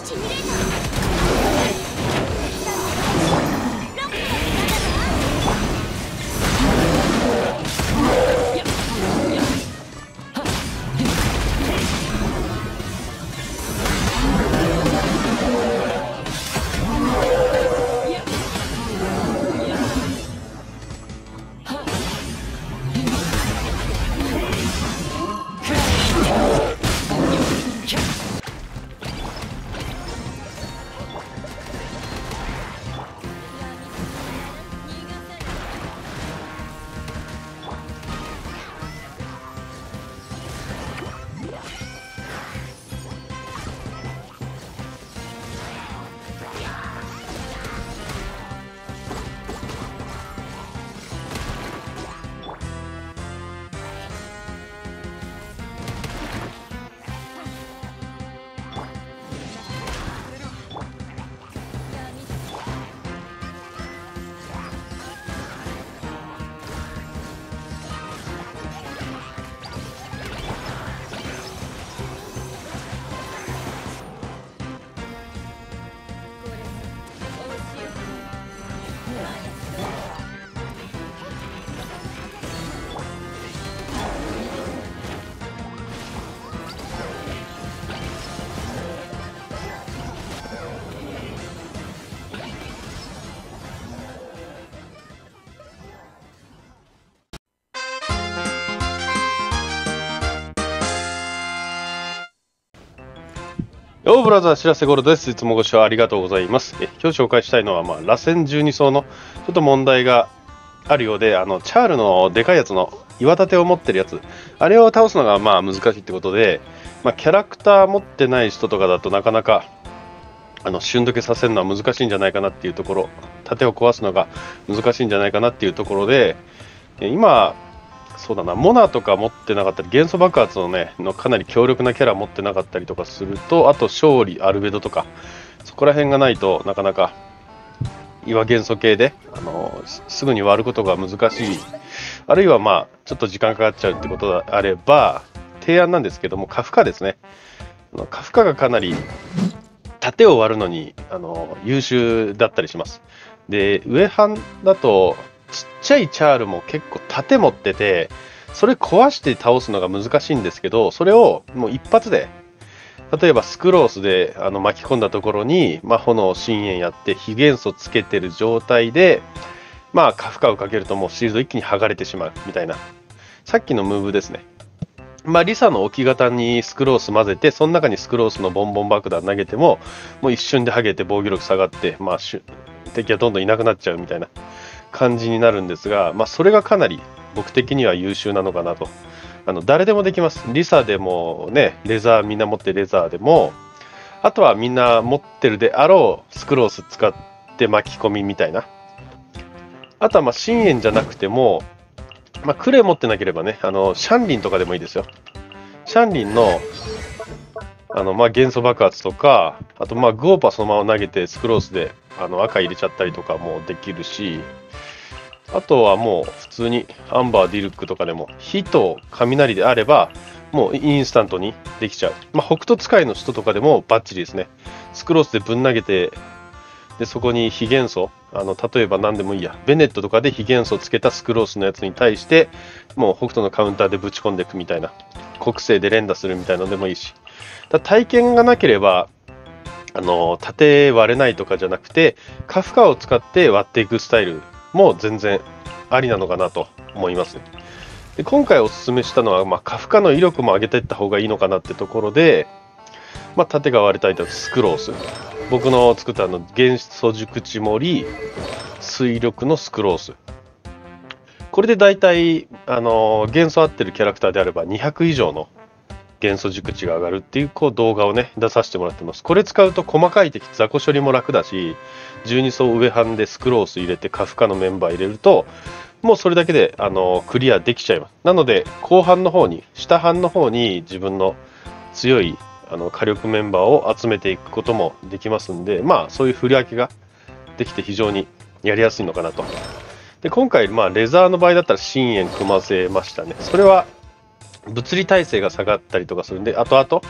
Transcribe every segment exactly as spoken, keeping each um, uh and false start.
ヨーブラザーしらせゴロです。いつもご視聴ありがとうございます。え今日紹介したいのは、まあ、螺旋じゅうに層のちょっと問題があるようで、あのチャールのでかいやつの岩盾を持ってるやつ、あれを倒すのがまあ難しいってことで、まあ、キャラクター持ってない人とかだとなかなかあの瞬時させるのは難しいんじゃないかなっていうところ、盾を壊すのが難しいんじゃないかなっていうところで、今そうだな、モナとか持ってなかったり、元素爆発のねのかなり強力なキャラ持ってなかったりとかすると、あと勝利アルベドとかそこら辺がないとなかなか岩元素系であのすぐに割ることが難しい、あるいはまあちょっと時間かかっちゃうってことであれば、提案なんですけども、カフカですね。カフカがかなり盾を割るのにあの優秀だったりします。で、上半だとちっちゃいチャールも結構盾持ってて、それ壊して倒すのが難しいんですけど、それをもう一発で、例えばスクロースであの巻き込んだところに、まあ、炎深淵やって非元素つけてる状態で、まあ、カフカをかけるともうシールド一気に剥がれてしまうみたいな、さっきのムーブですね。まあ、リサの置き型にスクロース混ぜて、その中にスクロースのボンボン爆弾投げても、もう一瞬で剥げて防御力下がって、まあ、敵はどんどんいなくなっちゃうみたいな感じになるんですが、まあ、それがかなり僕的には優秀なのかなと。あの誰でもできます。リサでもね、レザーみんな持ってレザーでも、あとはみんな持ってるであろうスクロース使って巻き込みみたいな。あとはまあ深淵じゃなくても、まあ、クレ持ってなければね、あのシャンリンとかでもいいですよ。シャンリンのあのまあ元素爆発とか、あとまあグオーパそのまま投げてスクロースであの赤入れちゃったりとかもできるし、あとはもう普通にアンバーディルックとかでも火と雷であればもうインスタントにできちゃう。まあ、北斗使いの人とかでもバッチリですね。スクロースでぶん投げて、でそこに非元素、あの例えば何でもいいや、ベネットとかで非元素つけたスクロースのやつに対してもう北斗のカウンターでぶち込んでいくみたいな、国星で連打するみたいなのでもいいし、だ体験がなければあの盾割れないとかじゃなくて、カフカを使って割っていくスタイルも全然ありなのかなと思います。で今回おすすめしたのは、まあ、カフカの威力も上げていった方がいいのかなってところで、まあ、盾が割れたりとスクロース、僕の作ったあの元素熟知盛り水力のスクロース、これでだいたいあの元素合ってるキャラクターであればにひゃく以上の元素熟知が上がるっていう、こう動画をね出させてもらってます。これ使うと細かい敵雑魚処理も楽だし、じゅうに層上半でスクロース入れてカフカのメンバー入れるともうそれだけであのクリアできちゃいます。なので後半の方に下半の方に自分の強いあの火力メンバーを集めていくこともできますんで、まあそういう振り分けができて非常にやりやすいのかなと。で今回まあレザーの場合だったら深淵組ませましたね。それは物理耐性が下がったりとかするんで、後々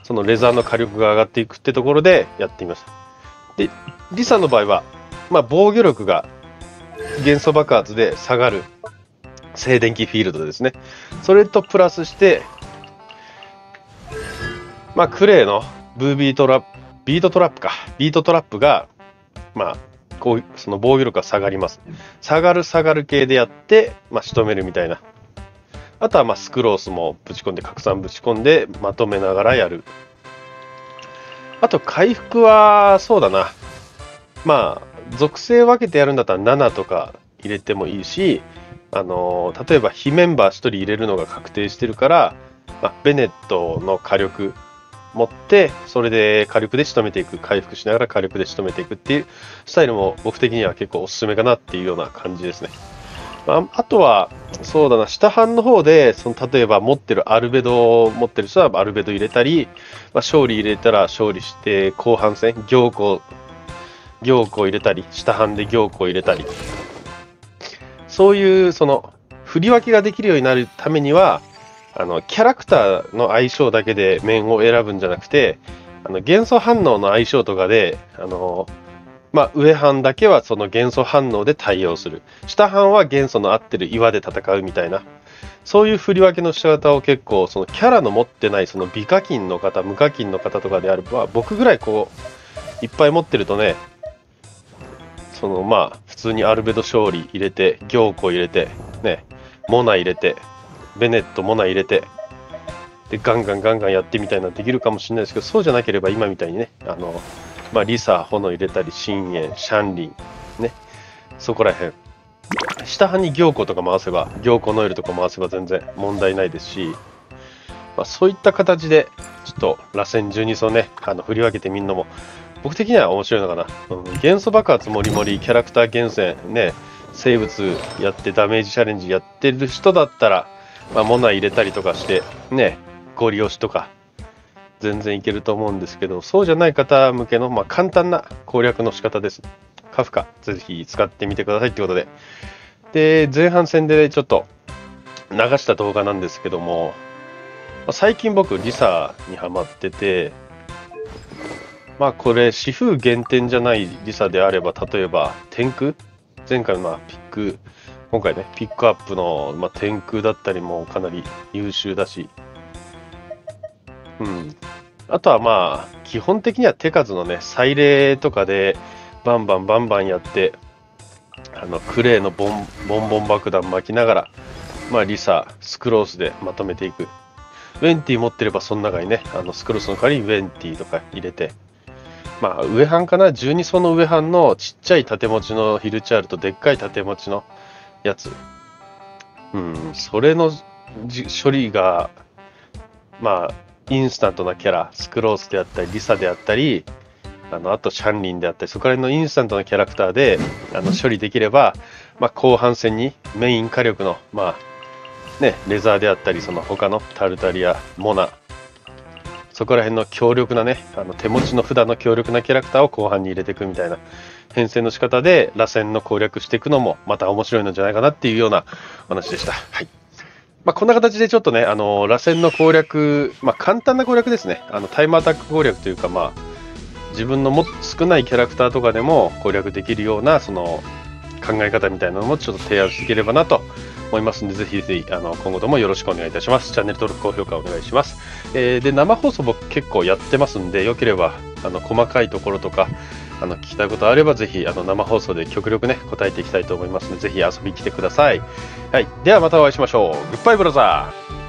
そのレザーの火力が上がっていくってところでやってみます。で、リサの場合は、まあ、防御力が元素爆発で下がる静電気フィールドですね。それとプラスして、まあ、クレイのブービートラップ、ビートトラップか、ビートトラップが、まあ、こうその防御力が下がります。下がる下がる系でやって、まあ、仕留めるみたいな。あとはまあスクロースもぶち込んで、拡散ぶち込んで、まとめながらやる。あと回復は、そうだな。まあ、属性分けてやるんだったらななとか入れてもいいし、あのー、例えば非メンバーひとり入れるのが確定してるから、まあ、ベネットの火力持って、それで火力で仕留めていく、回復しながら火力で仕留めていくっていうスタイルも僕的には結構おすすめかなっていうような感じですね。まあ、あとは、そうだな、下半の方で、その例えば持ってるアルベドを持ってる人はアルベド入れたり、まあ、勝利入れたら勝利して、後半戦、行幸、行幸入れたり、下半で行幸入れたり、そういうその振り分けができるようになるためには、あのキャラクターの相性だけで面を選ぶんじゃなくて、あの元素反応の相性とかで、あのまあ、上半だけはその元素反応で対応する。下半は元素の合ってる岩で戦うみたいな。そういう振り分けの仕方を結構、そのキャラの持ってないその美課金の方、無課金の方とかであれば、僕ぐらいこう、いっぱい持ってるとね、そのまあ、普通にアルベド勝利入れて、行幸入れて、ね、モナ入れて、ベネット、モナ入れて、で、ガンガンガンガンやってみたいなできるかもしれないですけど、そうじゃなければ今みたいにね、あの、まあ、リサ、炎入れたり、深淵、シャンリン、ね、そこら辺。下半に行幸とか回せば、行幸ノエルとか回せば全然問題ないですし、まあ、そういった形で、ちょっと螺旋じゅうに層ね、あの振り分けてみるのも、僕的には面白いのかな。うん、元素爆発もりもり、キャラクター厳選、ね、生物やってダメージチャレンジやってる人だったら、まあ、モナ入れたりとかして、ね、ゴリ押しとか、全然いけると思うんですけど、そうじゃない方向けの、まあ、簡単な攻略の仕方です。カフカ、ぜひ使ってみてくださいってことで。で、前半戦でちょっと流した動画なんですけども、最近僕、リサにハマってて、まあこれ、私風減点じゃないリサであれば、例えば、天空前回のまあピック、今回ね、ピックアップの、まあ、天空だったりもかなり優秀だし、うん。あとはまあ、基本的には手数のね、祭礼とかで、バンバンバンバンやって、あの、クレイのボンボンボン爆弾巻きながら、まあ、リサ、スクロースでまとめていく。ウェンティ持ってれば、その中にね、あの、スクロースの代わりにウェンティとか入れて、まあ、上半かな、じゅうに層の上半のちっちゃい縦持ちのヒルチャールとでっかい縦持ちのやつ。うん、それの処理が、まあ、インスタントなキャラ、スクロースであったり、リサであったり、あのあとシャンリンであったり、そこら辺のインスタントなキャラクターであの処理できれば、まあ、後半戦にメイン火力の、まあね、レザーであったり、その他のタルタリア、モナ、そこら辺の強力なね、あの手持ちの札の強力なキャラクターを後半に入れていくみたいな編成の仕方で、螺旋の攻略していくのもまた面白いのじゃないかなっていうようなお話でした。はい。まあ、こんな形でちょっとね、あの螺旋の攻略、まあ、簡単な攻略ですね。あのタイムアタック攻略というか、まあ、自分のも少ないキャラクターとかでも攻略できるようなその考え方みたいなのもちょっと提案していければなと思いますので、ぜひぜひあの今後ともよろしくお願いいたします。チャンネル登録、高評価お願いします。えー、で、生放送僕結構やってますんで、よければあの細かいところとか、あの聞きたいことあればぜひあの生放送で極力ね答えていきたいと思いますので、ぜひ遊びに来てください。はい、ではまたお会いしましょう。グッバイブラザー。